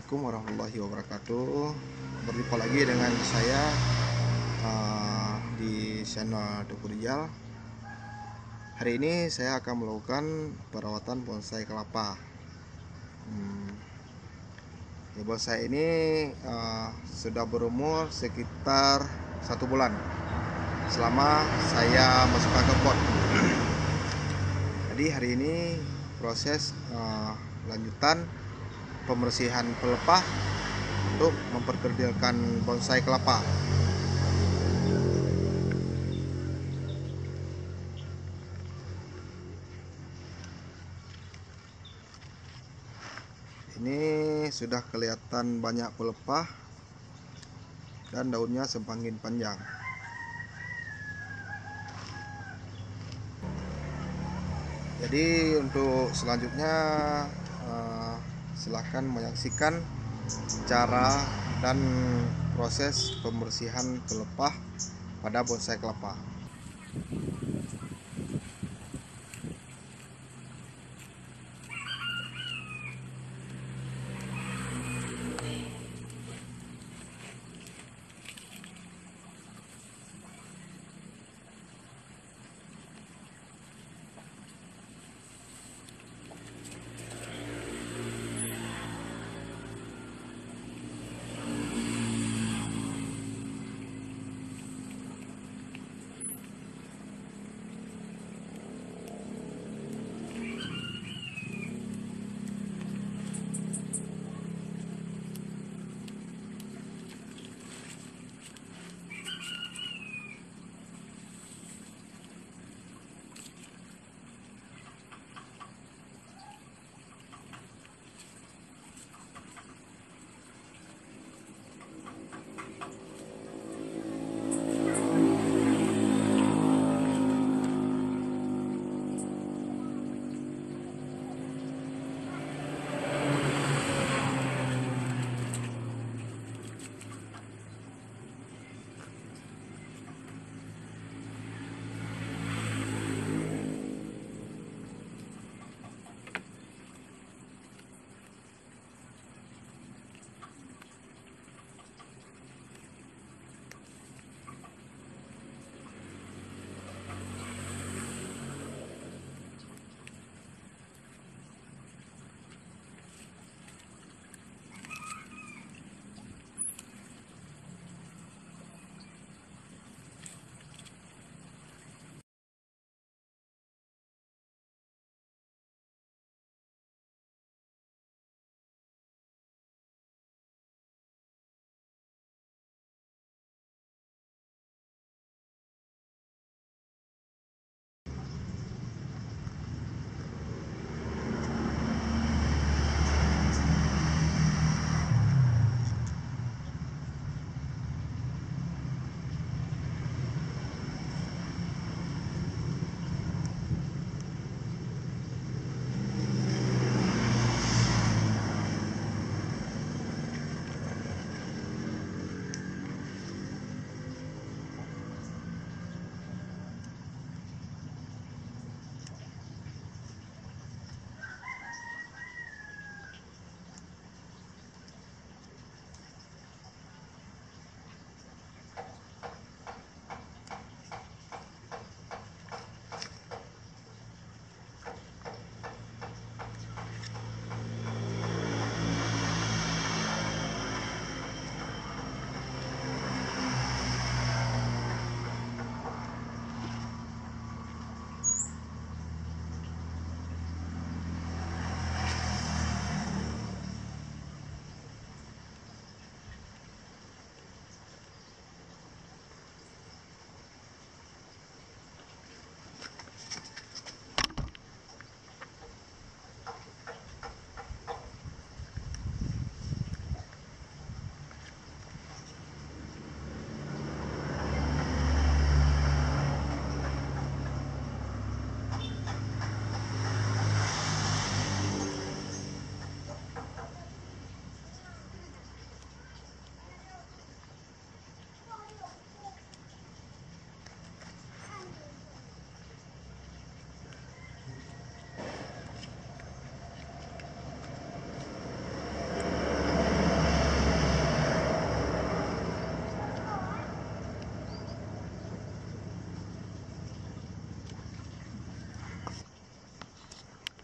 Assalamualaikum warahmatullahi wabarakatuh. Berjumpa lagi dengan saya di channel Teguh Rijal. Hari ini saya akan melakukan perawatan bonsai kelapa. Bonsai ini sudah berumur sekitar 1 bulan selama saya masukkan ke pot. Jadi hari ini proses lanjutan pembersihan pelepah untuk memperkerdilkan bonsai kelapa. Ini sudah kelihatan banyak pelepah dan daunnya semakin panjang. Jadi untuk selanjutnya silahkan menyaksikan cara dan proses pembersihan pelepah pada bonsai kelapa.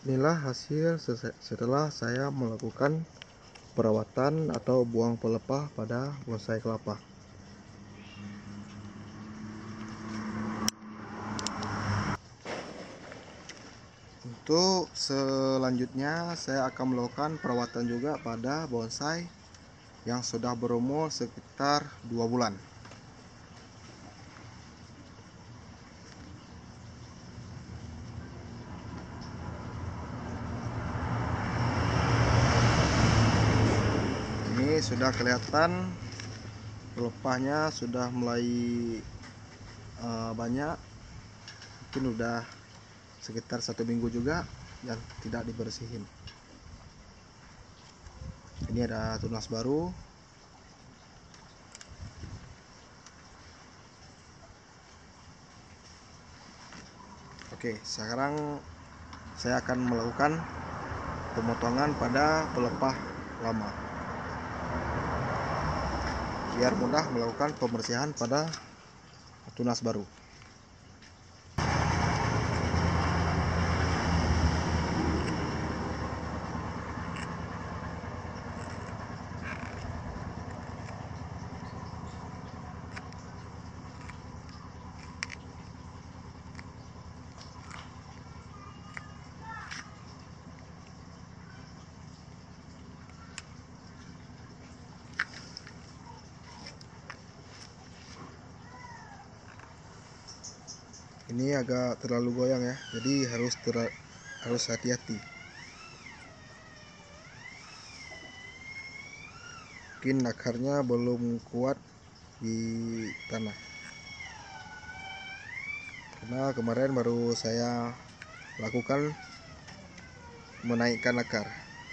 Inilah hasil setelah saya melakukan perawatan atau buang pelepah pada bonsai kelapa. Untuk selanjutnya saya akan melakukan perawatan juga pada bonsai yang sudah berumur sekitar 2 bulan. Ini sudah kelihatan pelepahnya sudah mulai banyak, mungkin udah sekitar 1 minggu juga yang tidak dibersihin. Ini ada tunas baru. Oke, sekarang saya akan melakukan pemotongan pada pelepah lama biar mudah melakukan pembersihan pada tunas baru. Ini agak terlalu goyang ya, jadi harus hati-hati. Mungkin akarnya belum kuat di tanah, karena kemarin baru saya lakukan menaikkan akar.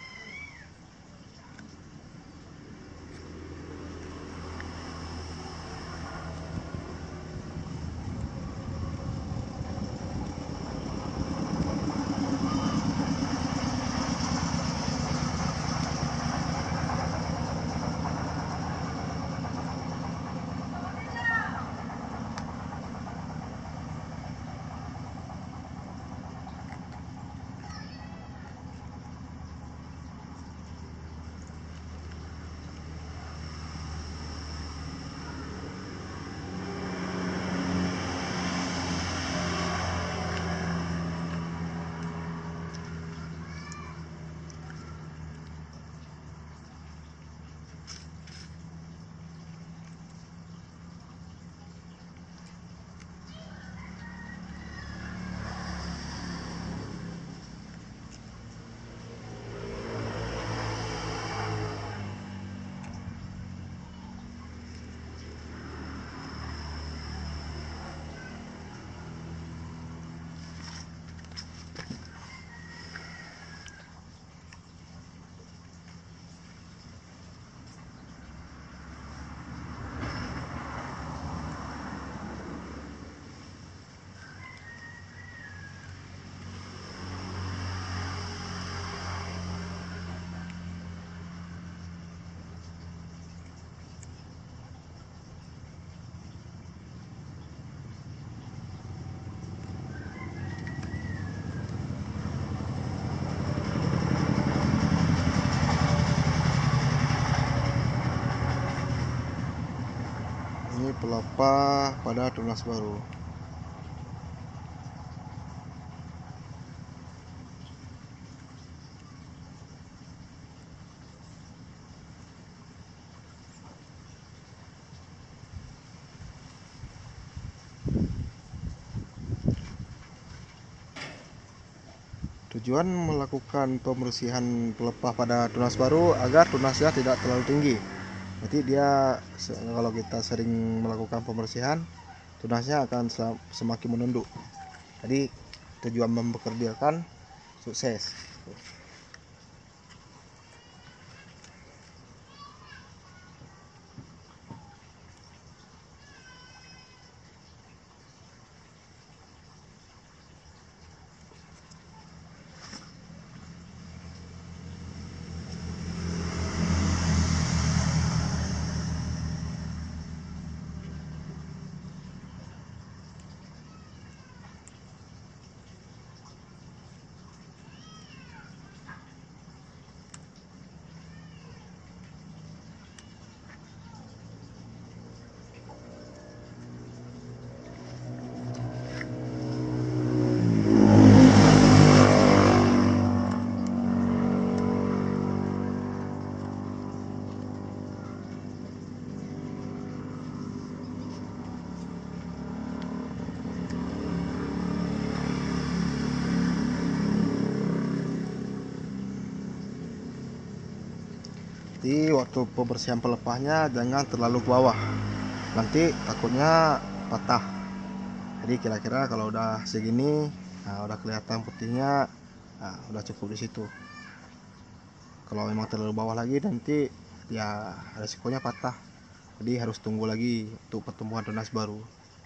Ini pelepah pada tunas baru. Tujuan melakukan pembersihan pelepah pada tunas baru agar tunasnya tidak terlalu tinggi. Nanti dia kalau kita sering melakukan pembersihan, tunasnya akan semakin menunduk. Jadi tujuan mempekerjakan sukses. Jadi waktu pembersihan pelepahnya jangan terlalu ke bawah, nanti takutnya patah. Jadi kira-kira kalau udah segini, nah udah kelihatan putihnya, nah udah cukup di situ. Kalau memang terlalu bawah lagi nanti ya resikonya patah. Jadi harus tunggu lagi untuk pertumbuhan tunas baru.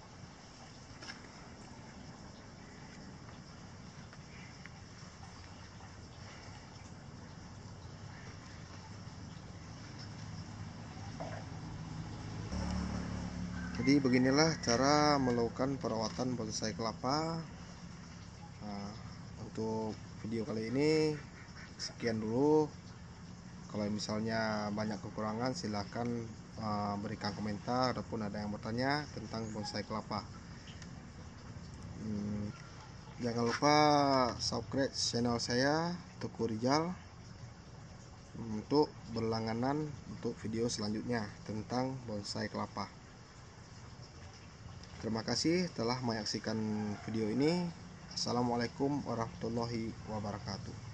Jadi beginilah cara melakukan perawatan bonsai kelapa. Nah, untuk video kali ini sekian dulu. Kalau misalnya banyak kekurangan silahkan berikan komentar ataupun ada yang bertanya tentang bonsai kelapa. Jangan lupa subscribe channel saya Teguh Rizal untuk berlangganan untuk video selanjutnya tentang bonsai kelapa. Terima kasih telah menyaksikan video ini. Assalamualaikum warahmatullahi wabarakatuh.